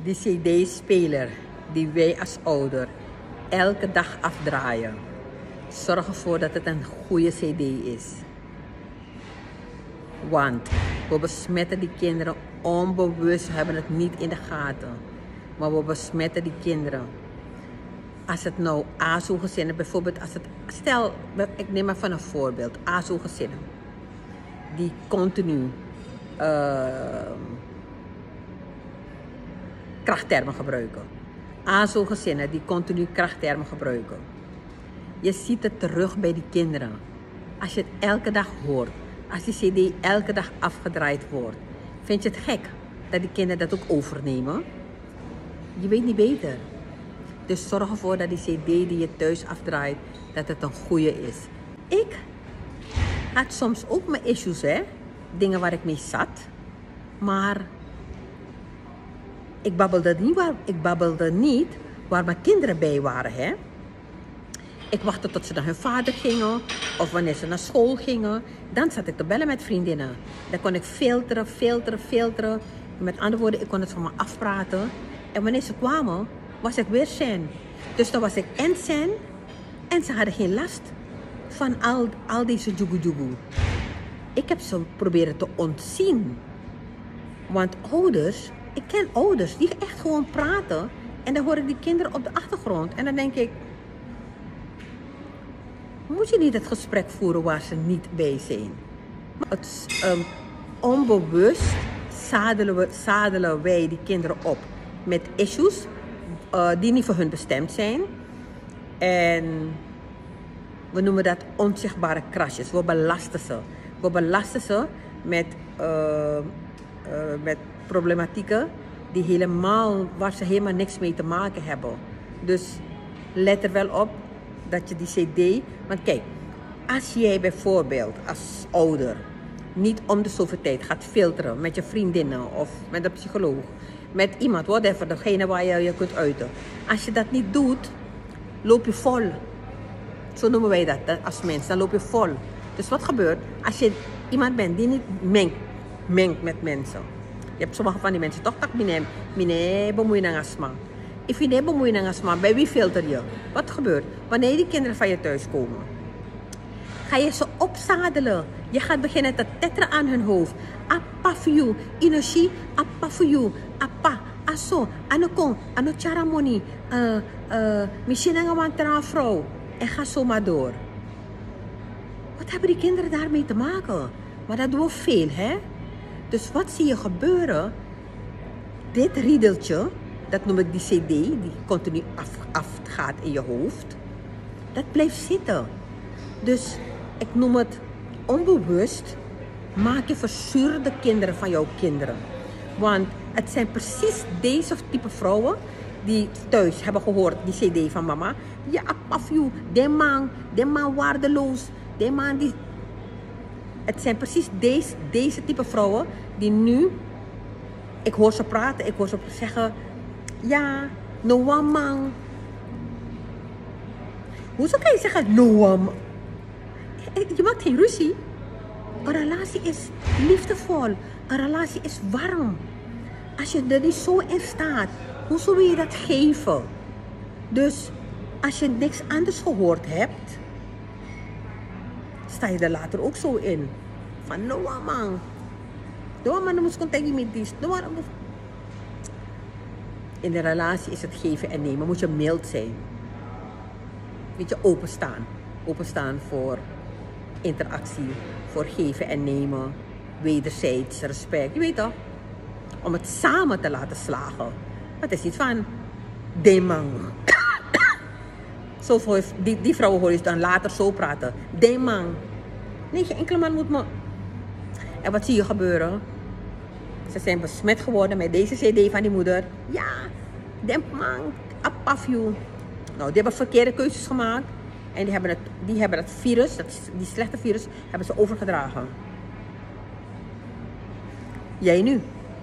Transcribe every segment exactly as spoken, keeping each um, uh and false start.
die C D-speler die wij als ouder elke dag afdraaien. Zorg ervoor dat het een goede C D is. Want we besmetten die kinderen onbewust, we hebben het niet in de gaten. Maar we besmetten die kinderen. Als het nou A S O-gezinnen, bijvoorbeeld, als het, stel, ik neem maar van een voorbeeld, A S O-gezinnen, die continu uh, krachttermen gebruiken. A S O-gezinnen die continu krachttermen gebruiken. Je ziet het terug bij die kinderen. Als je het elke dag hoort, als die C D elke dag afgedraaid wordt, vind je het gek dat die kinderen dat ook overnemen? Je weet niet beter. Dus zorg ervoor dat die C D die je thuis afdraait, dat het een goede is. Ik had soms ook mijn issues, hè. Dingen waar ik mee zat. Maar ik babbelde niet waar, ik babbelde niet waar mijn kinderen bij waren, hè. Ik wachtte tot ze naar hun vader gingen. Of wanneer ze naar school gingen. Dan zat ik te bellen met vriendinnen. Dan kon ik filteren, filteren, filteren. Met andere woorden, ik kon het van me afpraten. En wanneer ze kwamen, was ik weer zen. Dus dan was ik en zen. En ze hadden geen last van al, al deze jugu-jugu. Ik heb ze proberen te ontzien. Want ouders, ik ken ouders die echt gewoon praten. En dan hoor ik die kinderen op de achtergrond. En dan denk ik, moet je niet het gesprek voeren waar ze niet bij zijn? Het, um, onbewust zadelen, we, zadelen wij die kinderen op met issues uh, die niet voor hun bestemd zijn. En we noemen dat onzichtbare crashes. We belasten ze. We belasten ze met, uh, uh, met problematieken die helemaal, waar ze helemaal niks mee te maken hebben. Dus let er wel op dat je die C D... Want kijk, als jij bijvoorbeeld als ouder niet om de zoveel tijd gaat filteren met je vriendinnen of met een psycholoog, met iemand, whatever, degene waar je je kunt uiten. Als je dat niet doet, loop je vol. Zo noemen wij dat, dat als mens, dan loop je vol. Dus wat gebeurt als je iemand bent die niet mengt, mengt met mensen? Je hebt sommige van die mensen toch dat mine, mine bemoeien aan asma. If je niet bemoeien aan asma, bij wie filter je? Wat gebeurt wanneer die kinderen van je thuis komen? Ga je ze opzadelen. Je gaat beginnen te tetteren aan hun hoofd. Appa voor you, inoshi, appa voor you, appa, aso, anokong, anocharamoni, uh, uh, misschien een vrouw. En ga zo maar door. Wat hebben die kinderen daarmee te maken? Maar dat doen we veel, hè? Dus wat zie je gebeuren? Dit riedeltje, dat noem ik die C D, die continu af, afgaat in je hoofd. Dat blijft zitten. Dus ik noem het onbewust, maak je verzuurde kinderen van jouw kinderen. Want het zijn precies deze type vrouwen die thuis hebben gehoord, die C D van mama. Ja, apafju, de man, de man waardeloos, de man die... Het zijn precies deze, deze type vrouwen die nu, ik hoor ze praten, ik hoor ze zeggen, ja, no one man. Hoezo kan je zeggen, no one? Je maakt geen ruzie. Een relatie is liefdevol. Een relatie is warm. Als je er niet zo in staat, hoe zou je dat geven? Dus als je niks anders gehoord hebt, sta je er later ook zo in. Van, no man. No man, moet contact met dit. No man. In de relatie is het geven en nemen. Moet je mild zijn. Weet je, openstaan. Openstaan voor interactie, voor geven en nemen, wederzijds respect. Je weet toch? Om het samen te laten slagen. Het is niet van, de man. Zo voor, die, die vrouwen hoor je dan later zo praten. De man. Nee, geen enkele man moet me. En wat zie je gebeuren? Ze zijn besmet geworden met deze C D van die moeder. Ja, de man, apafju. Nou, die hebben verkeerde keuzes gemaakt. En die hebben, het, die hebben dat virus, dat, die slechte virus, hebben ze overgedragen. Jij nu.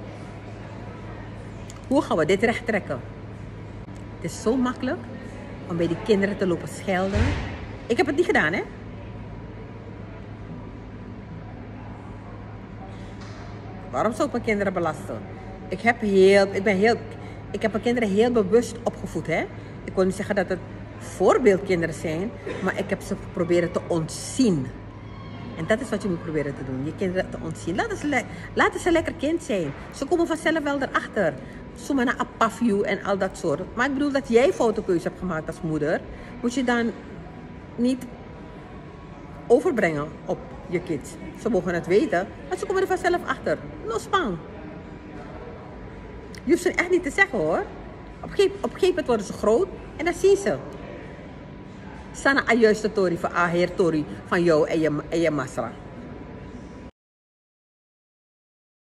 Hoe gaan we dit recht trekken? Het is zo makkelijk om bij die kinderen te lopen schelden. Ik heb het niet gedaan, hè? Waarom zou ik mijn kinderen belasten? Ik, heb heel, ik ben heel... Ik heb mijn kinderen heel bewust opgevoed. Hè? Ik wil niet zeggen dat het voorbeeldkinderen zijn, maar ik heb ze proberen te ontzien. En dat is wat je moet proberen te doen. Je kinderen te ontzien. Laten ze, le laten ze lekker kind zijn. Ze komen vanzelf wel erachter. Zomaar naar Apafview en al dat soort. Maar ik bedoel dat jij fotokeuze hebt gemaakt als moeder. Moet je dan niet overbrengen op je kids. Ze mogen het weten, maar ze komen er vanzelf achter. No span. Je hoeft ze echt niet te zeggen hoor. Op een gegeven moment worden ze groot en dan zien ze. Sana a juiste tori van a heer tori van jou en je, en je masra.